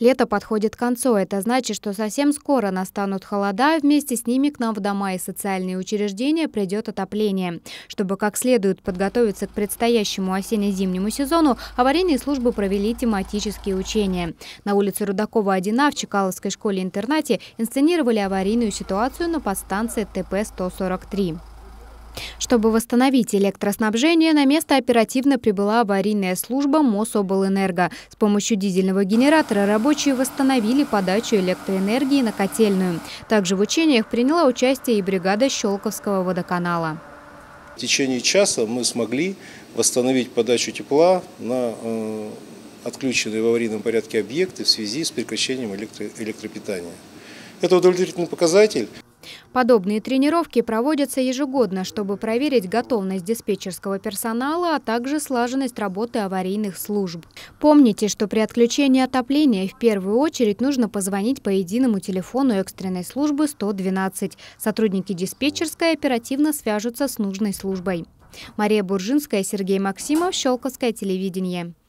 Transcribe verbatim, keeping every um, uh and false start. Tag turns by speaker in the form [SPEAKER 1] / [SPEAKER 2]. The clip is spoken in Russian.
[SPEAKER 1] Лето подходит к концу. Это значит, что совсем скоро настанут холода, а вместе с ними к нам в дома и социальные учреждения придет отопление. Чтобы как следует подготовиться к предстоящему осенне-зимнему сезону, аварийные службы провели тематические учения. На улице Рудакова один А в Чкаловской школе-интернате инсценировали аварийную ситуацию на подстанции Т П сто сорок три. Чтобы восстановить электроснабжение, на место оперативно прибыла аварийная служба Мособлэнерго. С помощью дизельного генератора рабочие восстановили подачу электроэнергии на котельную. Также в учениях приняла участие и бригада Щелковского водоканала.
[SPEAKER 2] В течение часа мы смогли восстановить подачу тепла на э, отключенные в аварийном порядке объекты в связи с прекращением электро электропитания. Это удовлетворительный показатель.
[SPEAKER 1] Подобные тренировки проводятся ежегодно, чтобы проверить готовность диспетчерского персонала, а также слаженность работы аварийных служб. Помните, что при отключении отопления в первую очередь нужно позвонить по единому телефону экстренной службы сто двенадцать. Сотрудники диспетчерской оперативно свяжутся с нужной службой. Мария Буржинская, Сергей Максимов, Щелковское телевидение.